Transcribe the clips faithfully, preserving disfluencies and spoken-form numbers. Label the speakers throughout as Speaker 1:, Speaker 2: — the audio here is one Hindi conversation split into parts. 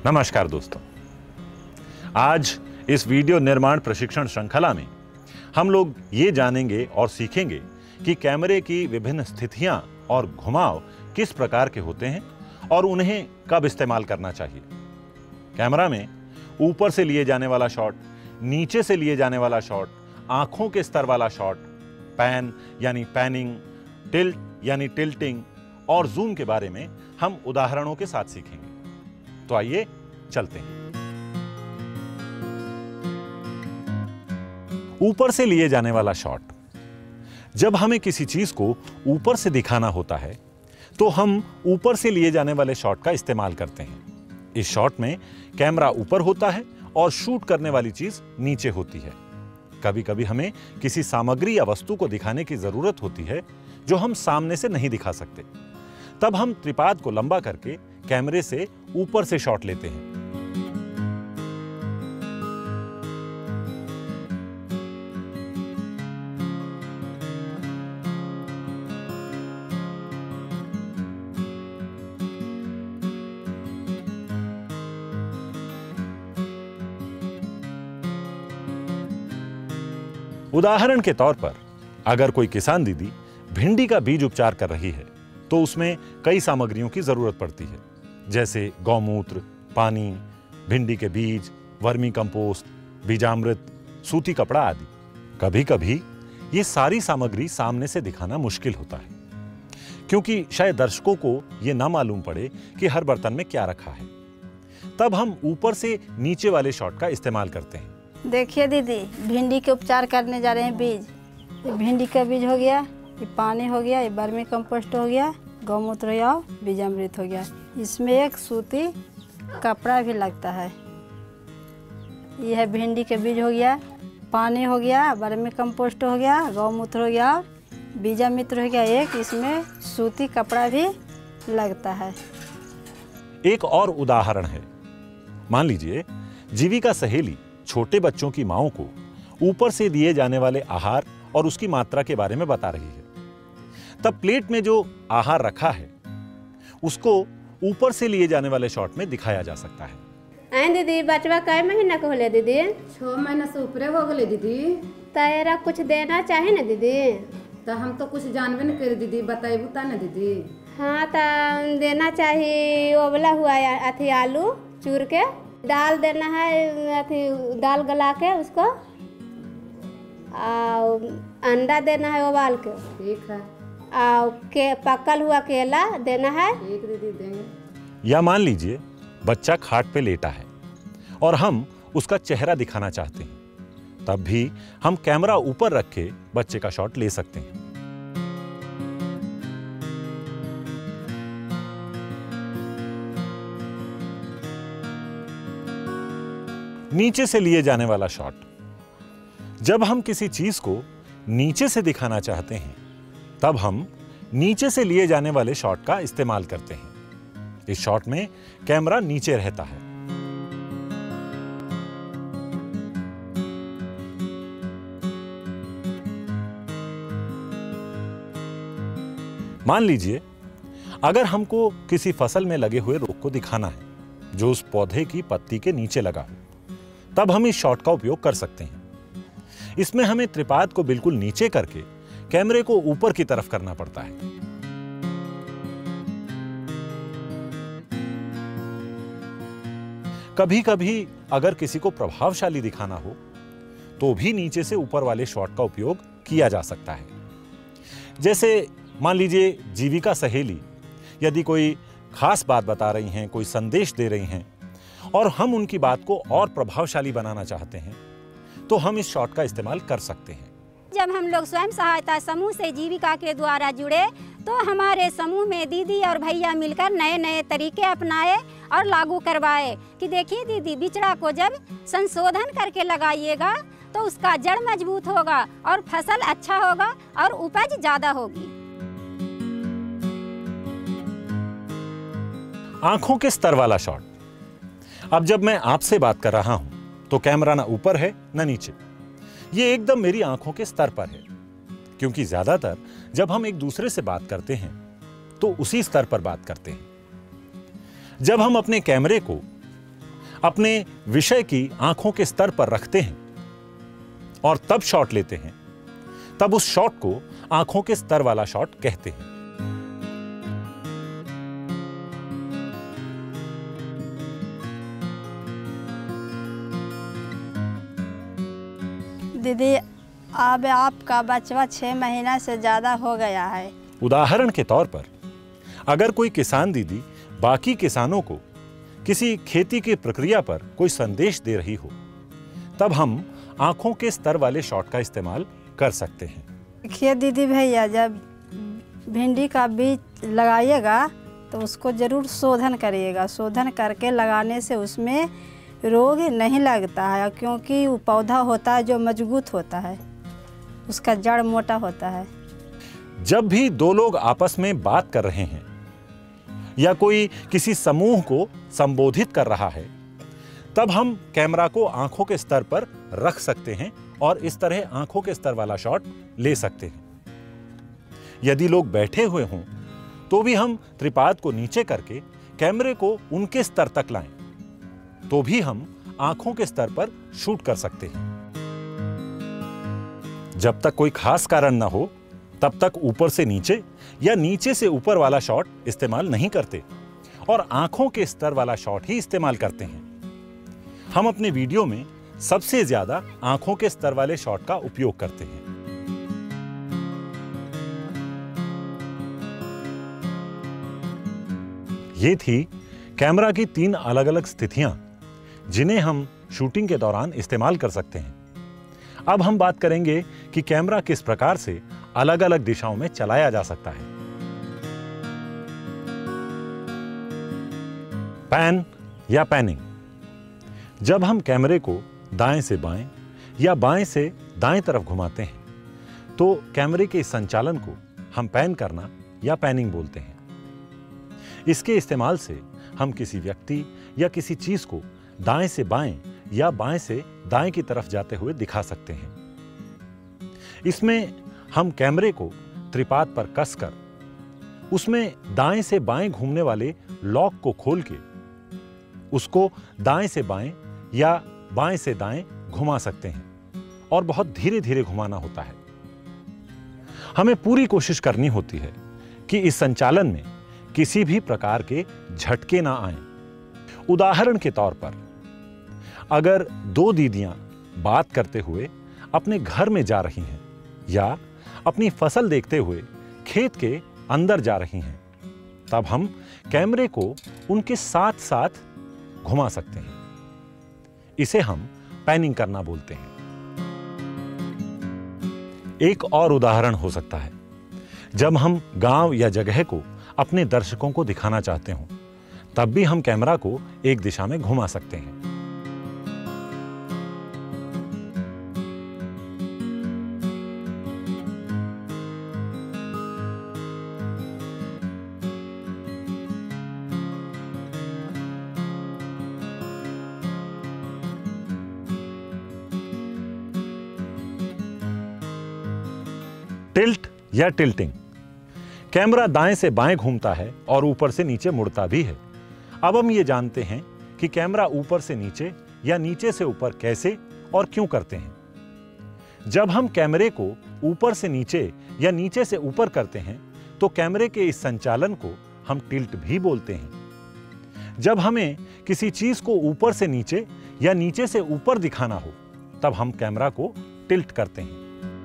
Speaker 1: नमस्कार दोस्तों, आज इस वीडियो निर्माण प्रशिक्षण श्रृंखला में हम लोग ये जानेंगे और सीखेंगे कि कैमरे की विभिन्न स्थितियां और घुमाव किस प्रकार के होते हैं और उन्हें कब इस्तेमाल करना चाहिए। कैमरा में ऊपर से लिए जाने वाला शॉट, नीचे से लिए जाने वाला शॉट, आंखों के स्तर वाला शॉट, पैन यानी पैनिंग, टिल्ट यानी टिल्टिंग और जूम के बारे में हम उदाहरणों के साथ सीखेंगे। तो आइए चलते हैं। ऊपर से लिए जाने वाला शॉट। जब हमें किसी चीज को ऊपर से दिखाना होता है तो हम ऊपर से लिए जाने वाले शॉट का इस्तेमाल करते हैं। इस शॉट में कैमरा ऊपर होता है और शूट करने वाली चीज नीचे होती है। कभी कभी हमें किसी सामग्री या वस्तु को दिखाने की जरूरत होती है जो हम सामने से नहीं दिखा सकते। तब हम त्रिपाद को लंबा करके कैमरे से ऊपर से शॉट लेते हैं। उदाहरण के तौर पर अगर कोई किसान दीदी भिंडी का बीज उपचार कर रही है तो उसमें कई सामग्रियों की जरूरत पड़ती है, जैसे गौमूत्र, पानी, भिंडी के बीज, वर्मी कंपोस्ट, बीजामृत, सूती कपड़ा आदि। कभी कभी ये सारी सामग्री सामने से दिखाना मुश्किल होता है क्योंकि शायद दर्शकों को ये ना मालूम पड़े कि हर बर्तन में क्या रखा है। तब हम ऊपर से नीचे वाले शॉट का इस्तेमाल करते हैं।
Speaker 2: देखिए दीदी, भिंडी के उपचार करने जा रहे हैं बीज। ये भिंडी का बीज हो गया, ये पानी हो गया, ये वर्मी कंपोस्ट हो गया, गौमूत्र या बीजामृत हो गया। इसमें एक सूती कपड़ा भी लगता है। ये है भिंडी के बीज हो गया, पानी हो गया, वर्मी कंपोस्ट हो गया, गौमूत्र हो गया, बीजामृत हो गया। एक इसमें सूती कपड़ा भी लगता है।
Speaker 1: एक और उदाहरण है। मान लीजिए जीविका सहेली छोटे बच्चों की मांओं को ऊपर से दिए जाने वाले आहार और उसकी मात्रा के बारे में बता रही है। तब प्लेट में जो आहार रखा है उसको ऊपर से लिए जाने वाले शॉट में दिखाया जा सकता है।
Speaker 3: ऐं दीदी, बचवा कई महीना का होले दीदी?
Speaker 4: छह महीना से ऊपरे हो गए दीदी।
Speaker 3: तेरा कुछ देना चाहे ना दीदी?
Speaker 4: तो हम तो कुछ जानबे न करे दीदी, बताइबू ता ना दीदी।
Speaker 3: हाँ, तो देना चाहिए ओबला हुआ अथी आलू चूर के दाल देना है, अथी दाल गला के उसको, और अंडा देना है उबाल के।
Speaker 4: ठीक है।
Speaker 3: और के पकल हुआ केला देना है।
Speaker 4: ठीक दीदी, देंगे।
Speaker 1: या मान लीजिए बच्चा खाट पे लेटा है और हम उसका चेहरा दिखाना चाहते हैं, तब भी हम कैमरा ऊपर रख के बच्चे का शॉट ले सकते हैं। नीचे से लिए जाने वाला शॉट। जब हम किसी चीज को नीचे से दिखाना चाहते हैं तब हम नीचे से लिए जाने वाले शॉट का इस्तेमाल करते हैं। इस शॉट में कैमरा नीचे रहता है। मान लीजिए अगर हमको किसी फसल में लगे हुए रोग को दिखाना है जो उस पौधे की पत्ती के नीचे लगा हो, तब हम इस शॉट का उपयोग कर सकते हैं। इसमें हमें त्रिपाद को बिल्कुल नीचे करके कैमरे को ऊपर की तरफ करना पड़ता है। कभी कभी अगर किसी को प्रभावशाली दिखाना हो तो भी नीचे से ऊपर वाले शॉट का उपयोग किया जा सकता है। जैसे मान लीजिए जीविका सहेली यदि कोई खास बात बता रही हैं, कोई संदेश दे रही हैं और हम उनकी बात को और प्रभावशाली बनाना चाहते हैं तो हम इस शॉट का इस्तेमाल कर सकते हैं।
Speaker 5: जब हम लोग स्वयं सहायता समूह से जीविका के द्वारा जुड़े तो हमारे समूह में दीदी और भैया मिलकर नए नए तरीके अपनाए और लागू करवाए कि देखिए दीदी, बिचड़ा को जब संशोधन करके लगाइएगा तो उसका जड़ मजबूत होगा और फसल अच्छा होगा और उपज ज्यादा होगी।
Speaker 1: आंखों के स्तर वाला शॉट। अब जब मैं आपसे बात कर रहा हूं तो कैमरा ना ऊपर है ना नीचे, ये एकदम मेरी आंखों के स्तर पर है, क्योंकि ज्यादातर जब हम एक दूसरे से बात करते हैं तो उसी स्तर पर बात करते हैं। जब हम अपने कैमरे को अपने विषय की आंखों के स्तर पर रखते हैं और तब शॉट लेते हैं, तब उस शॉट को आंखों के स्तर वाला शॉट कहते हैं।
Speaker 2: दीदी, अब आपका बचवा छः महीना से ज़्यादा हो गया है।
Speaker 1: उदाहरण के तौर पर अगर कोई किसान दीदी बाकी किसानों को किसी खेती की प्रक्रिया पर कोई संदेश दे रही हो, तब हम आंखों के स्तर वाले शॉट का इस्तेमाल कर सकते हैं।
Speaker 2: देखिए दीदी भैया, जब भिंडी का बीज लगाइएगा तो उसको जरूर शोधन करिएगा। शोधन करके लगाने से उसमें रोग नहीं लगता है, क्योंकि वो पौधा होता है जो मजबूत होता है, उसका जड़ मोटा होता है।
Speaker 1: जब भी दो लोग आपस में बात कर रहे हैं या कोई किसी समूह को संबोधित कर रहा है, तब हम कैमरा को आंखों के स्तर पर रख सकते हैं और इस तरह आंखों के स्तर वाला शॉट ले सकते हैं। यदि लोग बैठे हुए हों तो भी हम त्रिपाद को नीचे करके कैमरे को उनके स्तर तक लाएं, तो भी हम आंखों के स्तर पर शूट कर सकते हैं। जब तक कोई खास कारण ना हो तब तक ऊपर से नीचे या नीचे से ऊपर वाला शॉट इस्तेमाल नहीं करते और आंखों के स्तर वाला शॉट ही इस्तेमाल करते हैं। हम अपने वीडियो में सबसे ज्यादा आंखों के स्तर वाले शॉट का उपयोग करते हैं। ये थी कैमरा की तीन अलग अलग स्थितियां जिन्हें हम शूटिंग के दौरान इस्तेमाल कर सकते हैं। अब हम बात करेंगे कि कैमरा किस प्रकार से अलग अलग दिशाओं में चलाया जा सकता है। पैन या पैनिंग। जब हम कैमरे को दाएं से बाएं या बाएं से दाएं तरफ घुमाते हैं तो कैमरे के इस संचालन को हम पैन करना या पैनिंग बोलते हैं। इसके इस्तेमाल से हम किसी व्यक्ति या किसी चीज को दाएं से बाएं या बाएं से दाएं की तरफ जाते हुए दिखा सकते हैं। इसमें हम कैमरे को त्रिपाद पर कसकर उसमें दाएं से बाएं घूमने वाले लॉक को खोल के उसको दाएं से बाएं या बाएं से दाएं घुमा सकते हैं और बहुत धीरे धीरे घुमाना होता है। हमें पूरी कोशिश करनी होती है कि इस संचालन में किसी भी प्रकार के झटके ना आएं। उदाहरण के तौर पर अगर दो दीदियां बात करते हुए अपने घर में जा रही हैं या अपनी फसल देखते हुए खेत के अंदर जा रही हैं, तब हम कैमरे को उनके साथ साथ घुमा सकते हैं। इसे हम पैनिंग करना बोलते हैं। एक और उदाहरण हो सकता है जब हम गांव या जगह को अपने दर्शकों को दिखाना चाहते हों, तब भी हम कैमरा को एक दिशा में घुमा सकते हैं। टिल्ट या टिल्टिंग। कैमरा दाएं से बाएं घूमता है और ऊपर से नीचे मुड़ता भी है। अब हम ये जानते हैं कि कैमरा ऊपर से नीचे या नीचे से ऊपर कैसे और क्यों करते हैं। जब हम कैमरे को ऊपर से नीचे या नीचे से ऊपर करते हैं तो कैमरे के इस संचालन को हम टिल्ट भी बोलते हैं। जब हमें किसी चीज को ऊपर से नीचे या नीचे से ऊपर दिखाना हो, तब हम कैमरा को टिल्ट करते हैं।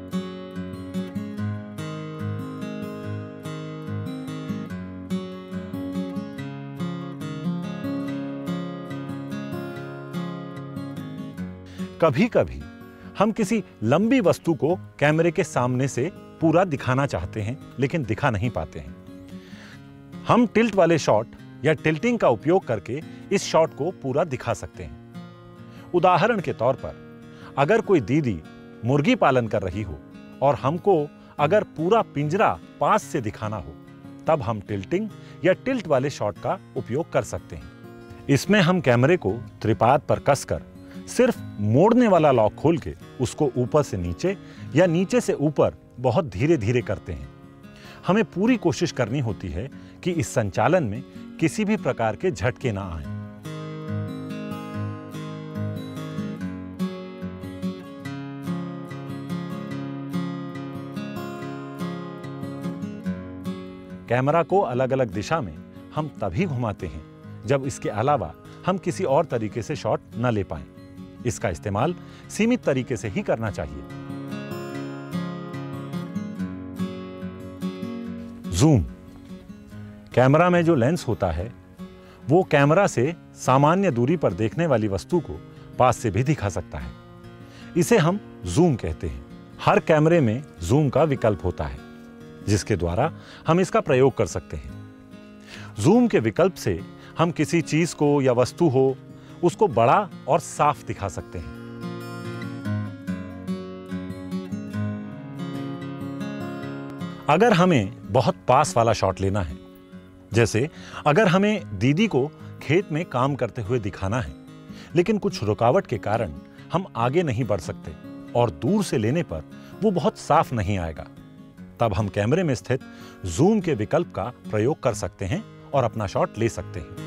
Speaker 1: कभी कभी हम किसी लंबी वस्तु को कैमरे के सामने से पूरा दिखाना चाहते हैं लेकिन दिखा नहीं पाते हैं। हम टिल्ट वाले शॉट या टिल्टिंग का उपयोग करके इस शॉट को पूरा दिखा सकते हैं। उदाहरण के तौर पर अगर कोई दीदी मुर्गी पालन कर रही हो और हमको अगर पूरा पिंजरा पास से दिखाना हो, तब हम टिल्टिंग या टिल्ट वाले शॉट का उपयोग कर सकते हैं। इसमें हम कैमरे को त्रिपाद पर कसकर सिर्फ मोड़ने वाला लॉक खोल के उसको ऊपर से नीचे या नीचे से ऊपर बहुत धीरे धीरे करते हैं। हमें पूरी कोशिश करनी होती है कि इस संचालन में किसी भी प्रकार के झटके ना आएं। कैमरा को अलग अलग दिशा में हम तभी घुमाते हैं जब इसके अलावा हम किसी और तरीके से शॉट न ले पाएं। इसका इस्तेमाल सीमित तरीके से ही करना चाहिए। जूम। कैमरा में जो लेंस होता है वो कैमरा से सामान्य दूरी पर देखने वाली वस्तु को पास से भी दिखा सकता है। इसे हम जूम कहते हैं। हर कैमरे में जूम का विकल्प होता है जिसके द्वारा हम इसका प्रयोग कर सकते हैं। जूम के विकल्प से हम किसी चीज को या वस्तु हो उसको बड़ा और साफ दिखा सकते हैं। अगर हमें बहुत पास वाला शॉट लेना है, जैसे अगर हमें दीदी को खेत में काम करते हुए दिखाना है लेकिन कुछ रुकावट के कारण हम आगे नहीं बढ़ सकते और दूर से लेने पर वो बहुत साफ नहीं आएगा, तब हम कैमरे में स्थित जूम के विकल्प का प्रयोग कर सकते हैं और अपना शॉट ले सकते हैं।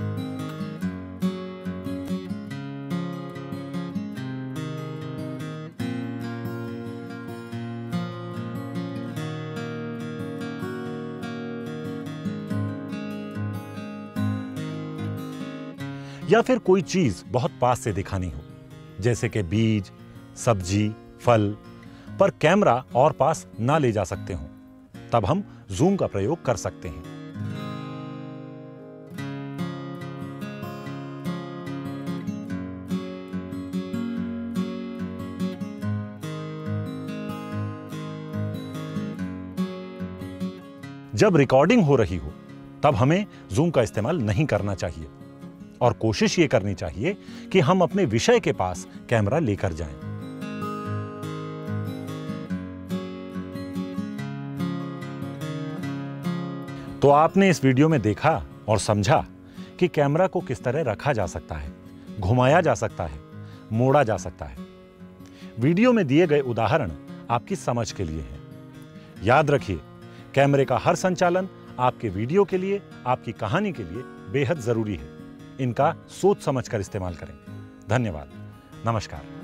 Speaker 1: या फिर कोई चीज बहुत पास से दिखानी हो, जैसे कि बीज, सब्जी, फल, पर कैमरा और पास ना ले जा सकते हो, तब हम जूम का प्रयोग कर सकते हैं। जब रिकॉर्डिंग हो रही हो तब हमें जूम का इस्तेमाल नहीं करना चाहिए और कोशिश ये करनी चाहिए कि हम अपने विषय के पास कैमरा लेकर जाएं। तो आपने इस वीडियो में देखा और समझा कि कैमरा को किस तरह रखा जा सकता है, घुमाया जा सकता है, मोड़ा जा सकता है। वीडियो में दिए गए उदाहरण आपकी समझ के लिए हैं। याद रखिए, कैमरे का हर संचालन आपके वीडियो के लिए, आपकी कहानी के लिए बेहद जरूरी है। इनका सोच समझकर इस्तेमाल करें। धन्यवाद। नमस्कार।